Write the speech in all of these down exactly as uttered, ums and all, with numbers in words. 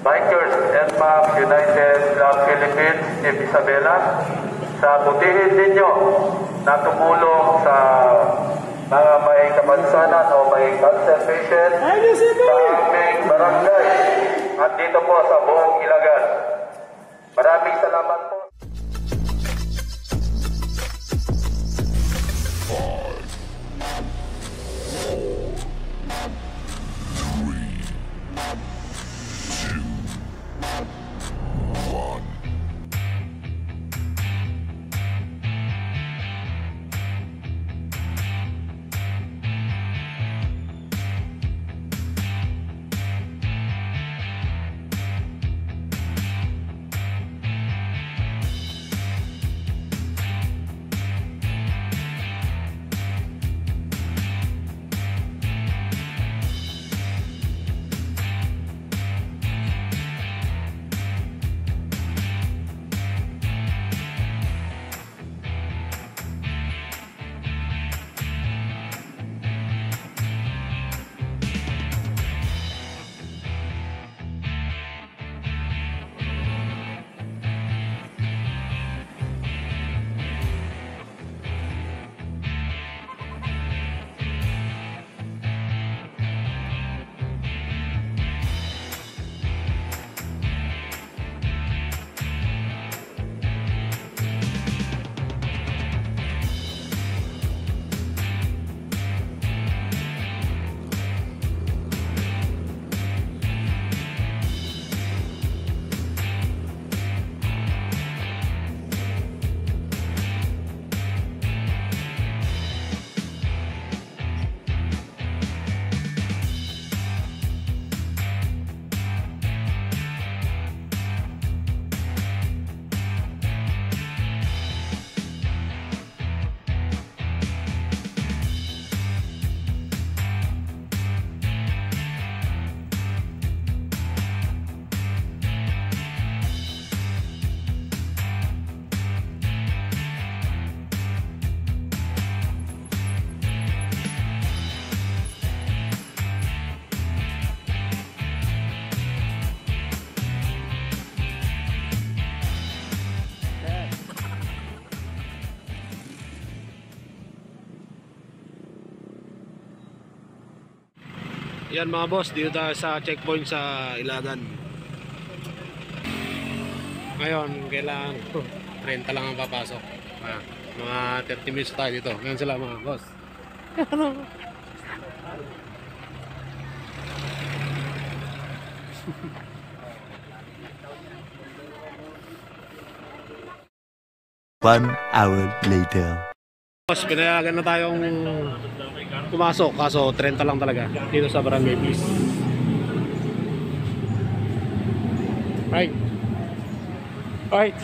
Bikers and Map United Club Philippines, Team Isabela, sa butihin ninyo na tumulong sa mga may kapansanan o may cancer patient sa aming barangay at dito po sa buong Ilagan. Maraming salamat po. Yan mga boss, dito tayo sa checkpoint sa Ilagan. Ngayon, kailangan trenta lang ang papasok. Ah, mga thirty minutes tayo dito. Ngayon sila mga boss. One hour later. Boss, pinayagan na tayong pumasok, kaso trenta lang talaga dito sa Barangay Peace. Right. Right.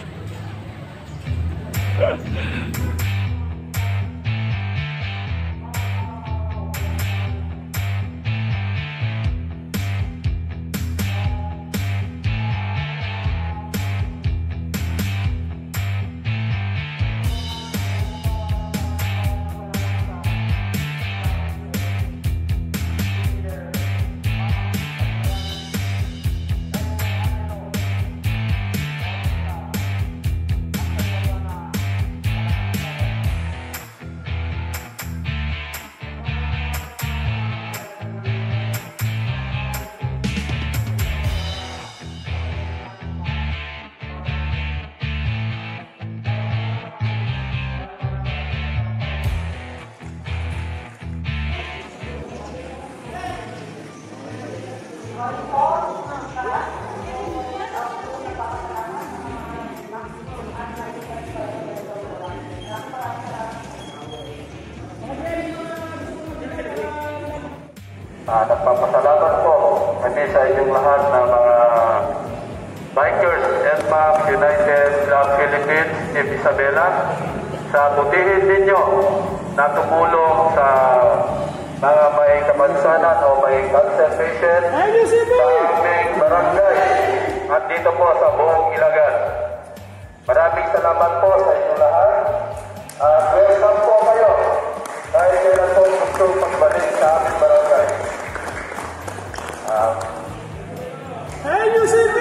Uh, nagpapasalamat po kami sa inyong lahat ng mga Bikers and Map United Club Philippines, Team Isabela, sa butihin ninyo na tumulong sa mga may kapansanan o may cancer patient sa aming barangay at dito po sa buong Ilagan. Maraming salamat po sa inyong lahat. Uh, welcome po kayo dahil kailan po gusto pagbalik sa aming barangay. Uh, Hey, you see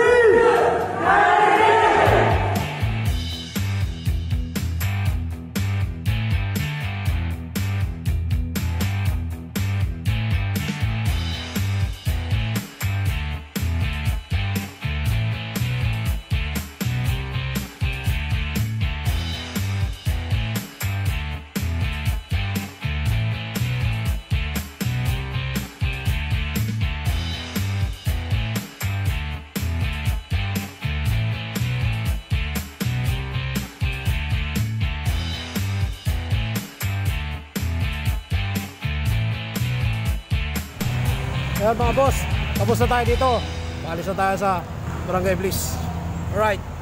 Ayan mga boss, tapos na tayo dito. Paalis na tayo sa Barangay Bliss. Alright.